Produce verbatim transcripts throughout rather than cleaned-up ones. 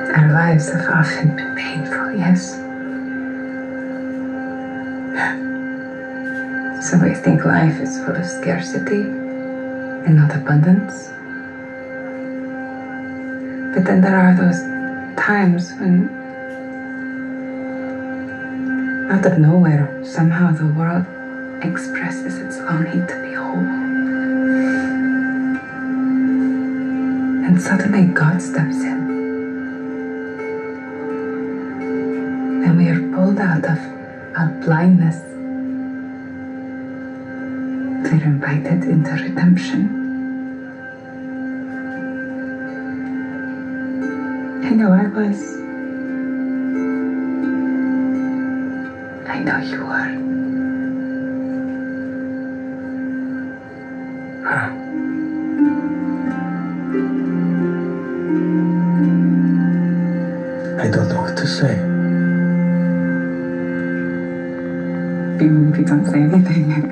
Our lives have often been painful, yes. So we think life is full of scarcity and not abundance. But then there are those times when, out of nowhere, somehow the world expresses its longing to be whole. And suddenly God steps in. And we are pulled out of our blindness. We're invited into redemption. I know I was. I know you are. Huh. I don't know what to say. Maybe don't say anything.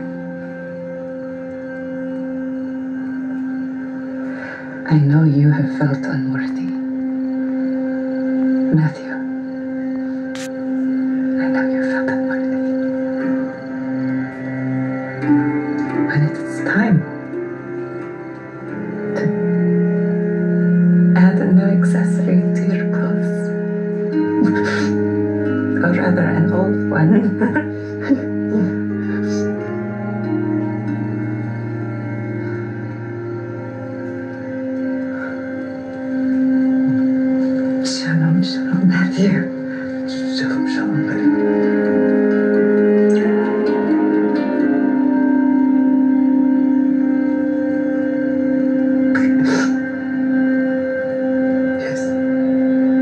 I know you have felt unworthy. Matthew, I know you felt unworthy. But it's time to add a new accessory to your clothes. Or rather, an old one. Shalom, shalom, Matthew. Shalom, shalom,